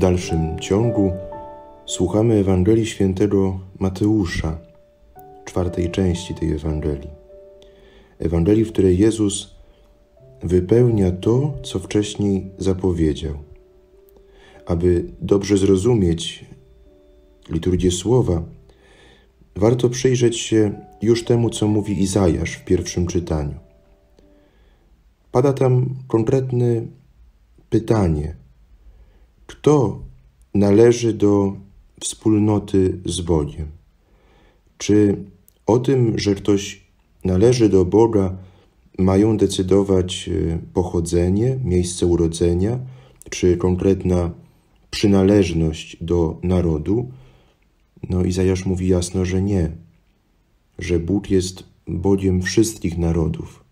dalszym ciągu słuchamy Ewangelii Świętego Mateusza, 4. części tej Ewangelii. Ewangelii, w której Jezus wypełnia to, co wcześniej zapowiedział. Aby dobrze zrozumieć liturgię słowa, warto przyjrzeć się już temu, co mówi Izajasz w pierwszym czytaniu. Pada tam konkretne pytanie: kto należy do wspólnoty z Bogiem? Czy o tym, że ktoś należy do Boga, mają decydować pochodzenie, miejsce urodzenia, czy konkretna przynależność do narodu? No, Izajasz mówi jasno, że nie, że Bóg jest Bogiem wszystkich narodów.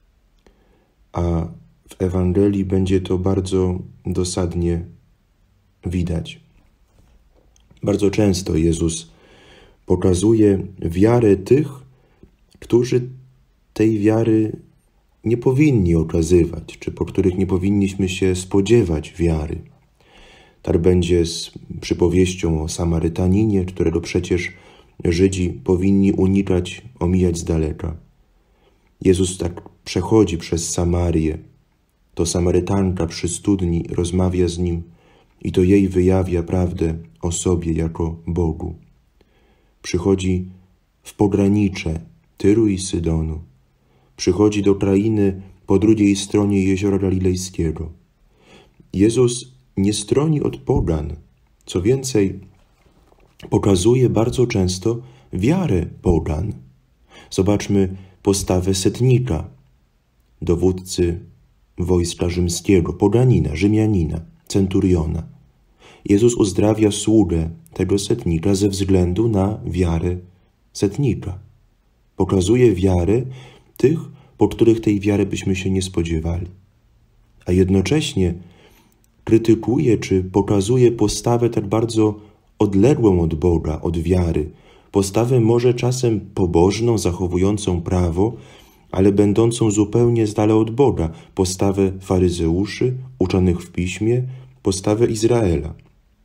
A w Ewangelii będzie to bardzo dosadnie widać. Bardzo często Jezus pokazuje wiarę tych, którzy tej wiary nie powinni okazywać, czy po których nie powinniśmy się spodziewać wiary. Tak będzie z przypowieścią o Samarytaninie, którego przecież Żydzi powinni unikać, omijać z daleka. Jezus tak przechodzi przez Samarię. To Samarytanka przy studni rozmawia z Nim i to jej wyjawia prawdę o sobie jako Bogu. Przychodzi w pogranicze Tyru i Sydonu. Przychodzi do krainy po drugiej stronie Jeziora Galilejskiego. Jezus nie stroni od pogan. Co więcej, pokazuje bardzo często wiarę pogan. Zobaczmy postawę setnika, dowódcy wojska rzymskiego, poganina, Rzymianina, centuriona. Jezus uzdrawia sługę tego setnika ze względu na wiarę setnika. Pokazuje wiarę tych, po których tej wiary byśmy się nie spodziewali. A jednocześnie krytykuje czy pokazuje postawę tak bardzo odległą od Boga, od wiary. Postawę może czasem pobożną, zachowującą prawo, ale będącą zupełnie z dala od Boga. Postawę faryzeuszy, uczonych w piśmie, postawę Izraela.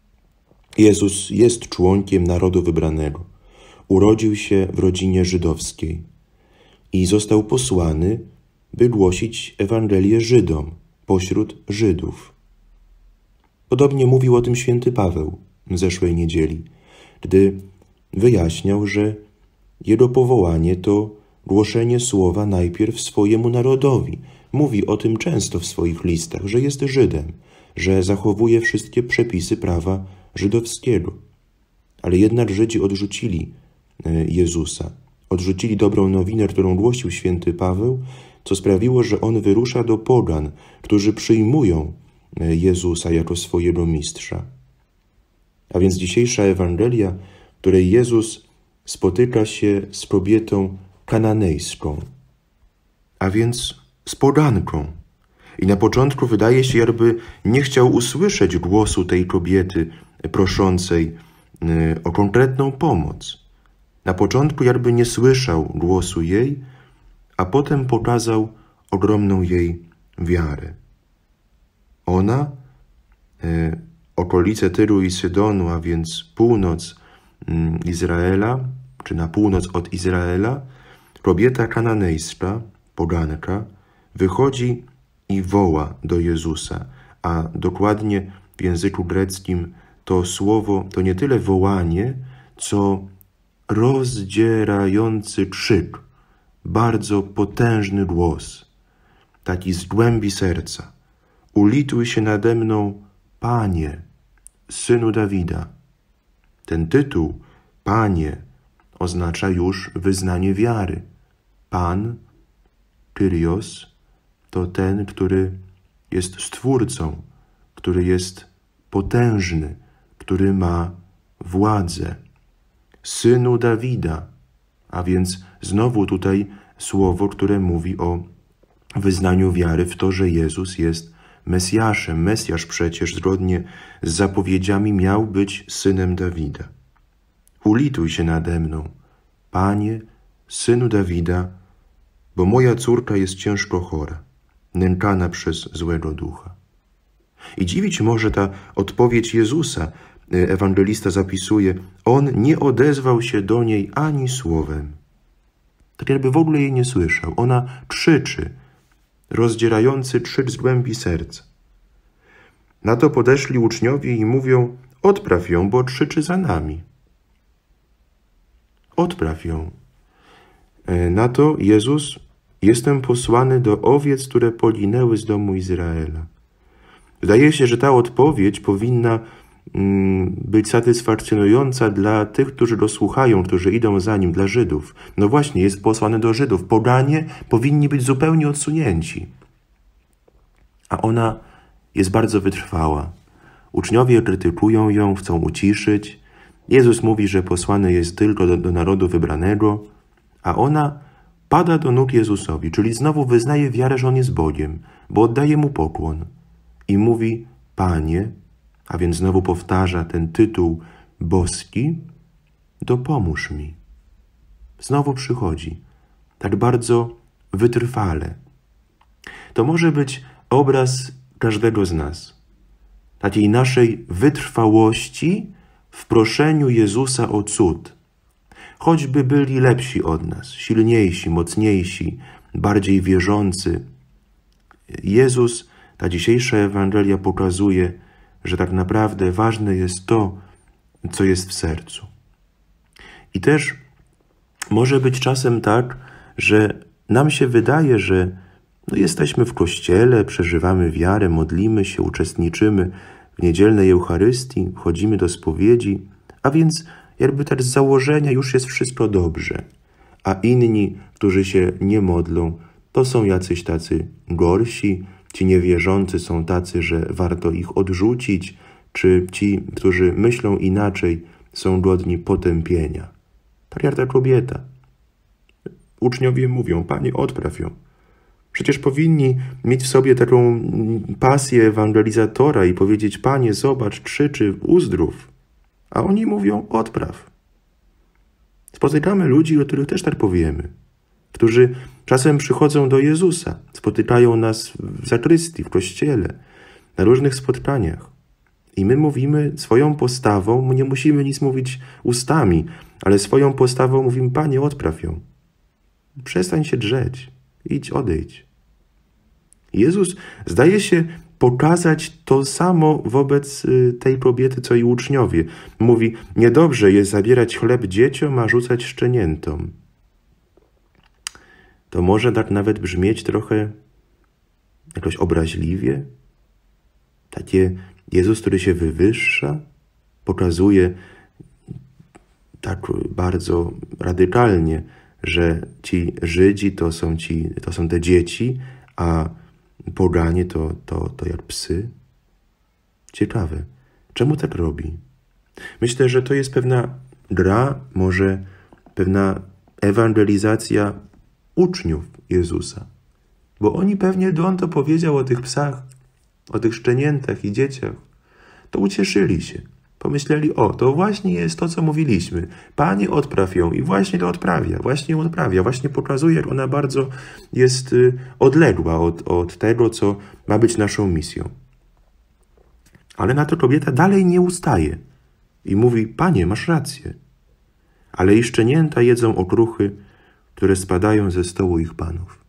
Jezus jest członkiem narodu wybranego. Urodził się w rodzinie żydowskiej i został posłany, by głosić Ewangelię Żydom pośród Żydów. Podobnie mówił o tym święty Paweł w zeszłej niedzieli, gdy wyjaśniał, że jego powołanie to głoszenie słowa najpierw swojemu narodowi. Mówi o tym często w swoich listach, że jest Żydem, że zachowuje wszystkie przepisy prawa żydowskiego. Ale jednak Żydzi odrzucili Jezusa. Odrzucili dobrą nowinę, którą głosił święty Paweł, co sprawiło, że on wyrusza do pogan, którzy przyjmują Jezusa jako swojego mistrza. A więc dzisiejsza Ewangelia, w której Jezus spotyka się z kobietą kananejską, a więc z poganką. I na początku wydaje się, jakby nie chciał usłyszeć głosu tej kobiety proszącej o konkretną pomoc. Na początku jakby nie słyszał głosu jej, a potem pokazał ogromną jej wiarę. Ona, okolice Tyru i Sydonu, a więc północ Izraela, czy na północ od Izraela, kobieta kananejska, poganka, wychodzi i woła do Jezusa, a dokładnie w języku greckim to słowo to nie tyle wołanie, co rozdzierający krzyk, bardzo potężny głos, taki z głębi serca. Ulituj się nade mną, Panie, Synu Dawida. Ten tytuł, Panie, oznacza już wyznanie wiary. Pan, Kyrios, to ten, który jest Stwórcą, który jest potężny, który ma władzę. Synu Dawida, a więc znowu tutaj słowo, które mówi o wyznaniu wiary w to, że Jezus jest Mesjaszem. Mesjasz przecież zgodnie z zapowiedziami miał być synem Dawida. Ulituj się nade mną, Panie, Synu Dawida, bo moja córka jest ciężko chora, nękana przez złego ducha. I dziwić może ta odpowiedź Jezusa. Ewangelista zapisuje, on nie odezwał się do niej ani słowem. Tak jakby w ogóle jej nie słyszał. Ona krzyczy, rozdzierający krzyk z głębi serca. Na to podeszli uczniowie i mówią, odpraw ją, bo krzyczy za nami. Odpraw ją. Na to Jezus, jestem posłany do owiec, które poginęły z domu Izraela. Wydaje się, że ta odpowiedź powinna być satysfakcjonująca dla tych, którzy go słuchają, którzy idą za nim, dla Żydów. No właśnie, jest posłany do Żydów. Poganie powinni być zupełnie odsunięci. A ona jest bardzo wytrwała. Uczniowie krytykują ją, chcą uciszyć. Jezus mówi, że posłany jest tylko do narodu wybranego, a ona pada do nóg Jezusowi, czyli znowu wyznaje wiarę, że On jest Bogiem, bo oddaje Mu pokłon. I mówi, Panie, a więc znowu powtarza ten tytuł boski, dopomóż mi. Znowu przychodzi, tak bardzo wytrwale. To może być obraz każdego z nas, takiej naszej wytrwałości w proszeniu Jezusa o cud. Choćby byli lepsi od nas, silniejsi, mocniejsi, bardziej wierzący. Jezus, ta dzisiejsza Ewangelia pokazuje, że tak naprawdę ważne jest to, co jest w sercu. I też może być czasem tak, że nam się wydaje, że jesteśmy w kościele, przeżywamy wiarę, modlimy się, uczestniczymy w niedzielnej Eucharystii, chodzimy do spowiedzi, a więc jakby tak z założenia już jest wszystko dobrze. A inni, którzy się nie modlą, to są jacyś tacy gorsi, ci niewierzący są tacy, że warto ich odrzucić, czy ci, którzy myślą inaczej, są godni potępienia. Tak jak ta kobieta. Uczniowie mówią, Panie, odpraw ją. Przecież powinni mieć w sobie taką pasję ewangelizatora i powiedzieć, Panie, zobacz, krzyczy, uzdrów. A oni mówią, odpraw. Spotykamy ludzi, o których też tak powiemy, którzy czasem przychodzą do Jezusa, spotykają nas w zakrystii, w kościele, na różnych spotkaniach. I my mówimy swoją postawą, nie musimy nic mówić ustami, ale swoją postawą mówimy, Panie, odpraw ją. Przestań się drzeć, idź, odejdź. Jezus zdaje się pokazać to samo wobec tej kobiety, co i uczniowie. Mówi, niedobrze jest zabierać chleb dzieciom, a rzucać szczeniętom. To może tak nawet brzmieć trochę jakoś obraźliwie. Takie Jezus, który się wywyższa, pokazuje tak bardzo radykalnie, że ci Żydzi to są te dzieci, a poganie to jak psy. Ciekawe. Czemu tak robi? Myślę, że to jest pewna gra, może pewna ewangelizacja uczniów Jezusa. Bo oni pewnie, gdy On to powiedział o tych psach, o tych szczeniętach i dzieciach, to ucieszyli się. Pomyśleli, to właśnie jest to, co mówiliśmy. Panie, odpraw ją. I właśnie to odprawia, właśnie pokazuje, jak ona bardzo jest odległa od tego, co ma być naszą misją. Ale na to kobieta dalej nie ustaje i mówi, Panie, masz rację. Ale i szczenięta jedzą okruchy, które spadają ze stołu ich panów.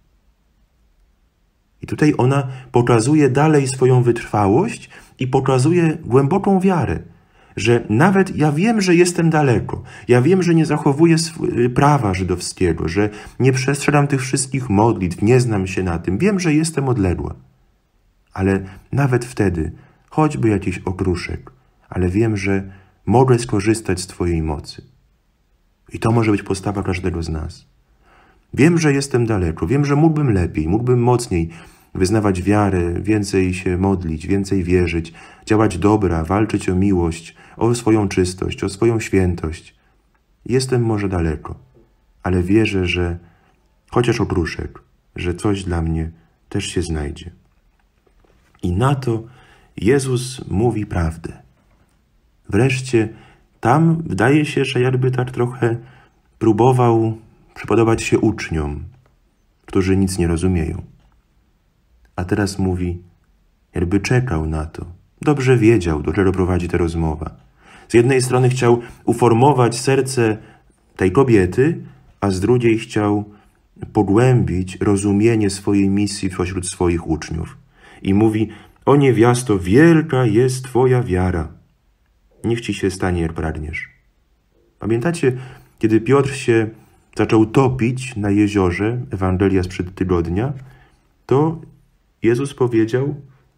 I tutaj ona pokazuje dalej swoją wytrwałość i pokazuje głęboką wiarę, że nawet ja wiem, że jestem daleko, ja wiem, że nie zachowuję prawa żydowskiego, że nie przestrzegam tych wszystkich modlitw, nie znam się na tym, wiem, że jestem odległa. Ale nawet wtedy, choćby jakiś okruszek, ale wiem, że mogę skorzystać z Twojej mocy. I to może być postawa każdego z nas. Wiem, że jestem daleko, wiem, że mógłbym lepiej, mógłbym mocniej wyznawać wiarę, więcej się modlić, więcej wierzyć, działać dobra, walczyć o miłość, o swoją czystość, o swoją świętość. Jestem może daleko, ale wierzę, że chociaż okruszek, że coś dla mnie też się znajdzie. I na to Jezus mówi prawdę. Wreszcie tam wydaje się, że jakby tak trochę próbował przypodobać się uczniom, którzy nic nie rozumieją. A teraz mówi, Jakby czekał na to. Dobrze wiedział, do czego prowadzi ta rozmowa. Z jednej strony chciał uformować serce tej kobiety, a z drugiej chciał pogłębić rozumienie swojej misji pośród swoich uczniów. I mówi: o niewiasto, wielka jest twoja wiara. Niech ci się stanie, jak pragniesz. Pamiętacie, kiedy Piotr się zaczął topić na jeziorze, Ewangelia sprzed tygodnia, to Jezus powiedział: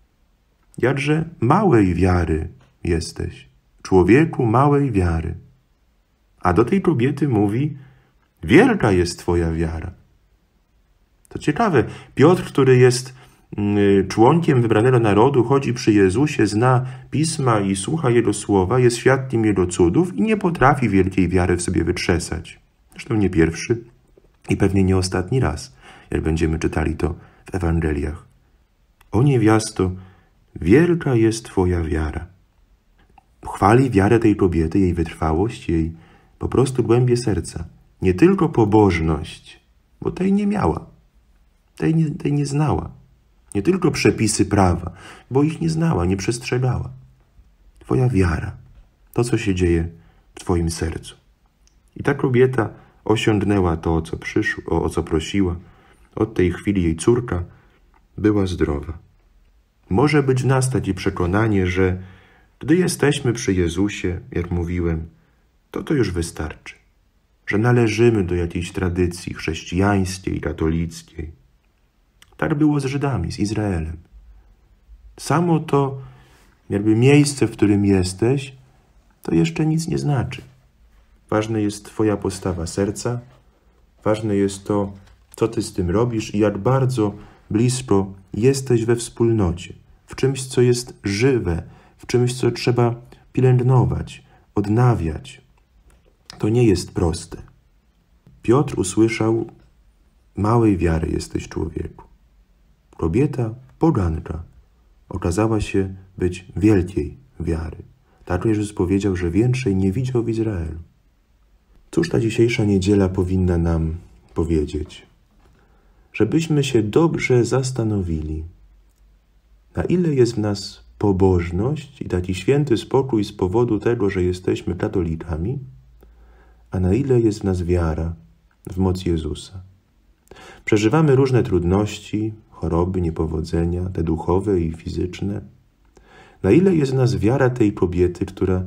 jakże małej wiary jesteś, człowieku małej wiary. A do tej kobiety mówi: wielka jest twoja wiara. To ciekawe, Piotr, który jest członkiem wybranego narodu, chodzi przy Jezusie, zna Pisma i słucha Jego słowa, jest świadkiem Jego cudów i nie potrafi wielkiej wiary w sobie wytrzesać. Zresztą nie pierwszy i pewnie nie ostatni raz, jak będziemy czytali to w Ewangeliach. O niewiasto, wielka jest twoja wiara. Chwali wiarę tej kobiety, jej wytrwałość, jej po prostu głębie serca. Nie tylko pobożność, bo tej nie miała, tej nie znała. Nie tylko przepisy prawa, bo ich nie znała, nie przestrzegała. Twoja wiara, to co się dzieje w twoim sercu. I ta kobieta osiągnęła to, o co prosiła. Od tej chwili jej córka była zdrowa. Może być w nas takie przekonanie, że gdy jesteśmy przy Jezusie, jak mówiłem, to już wystarczy. Że należymy do jakiejś tradycji chrześcijańskiej, katolickiej. Tak było z Żydami, z Izraelem. Samo to jakby miejsce, w którym jesteś, to jeszcze nic nie znaczy. Ważna jest twoja postawa serca, ważne jest to, co ty z tym robisz i jak bardzo blisko jesteś we wspólnocie, w czymś, co jest żywe, w czymś, co trzeba pielęgnować, odnawiać. To nie jest proste. Piotr usłyszał: małej wiary jesteś, człowieku. Kobieta, poganka, okazała się być wielkiej wiary. Tak Jezus powiedział, że większej nie widział w Izraelu. Cóż ta dzisiejsza niedziela powinna nam powiedzieć? Żebyśmy się dobrze zastanowili, na ile jest w nas pobożność i taki święty spokój z powodu tego, że jesteśmy katolikami, a na ile jest w nas wiara w moc Jezusa. Przeżywamy różne trudności, choroby, niepowodzenia, te duchowe i fizyczne. Na ile jest w nas wiara tej kobiety, która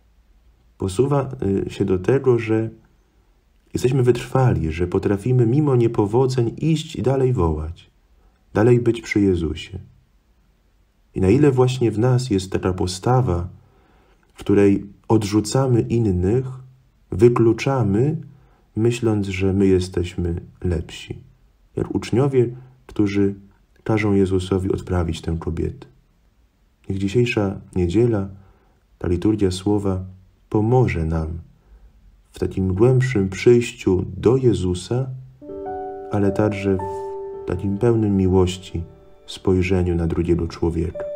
posuwa się do tego, że jesteśmy wytrwali, że potrafimy mimo niepowodzeń iść i dalej wołać, dalej być przy Jezusie. I na ile właśnie w nas jest taka postawa, w której odrzucamy innych, wykluczamy, myśląc, że my jesteśmy lepsi. Jak uczniowie, którzy każą Jezusowi odprawić tę kobietę. Niech dzisiejsza niedziela, ta liturgia słowa pomoże nam w takim głębszym przyjściu do Jezusa, ale także w takim pełnym miłości spojrzeniu na drugiego człowieka.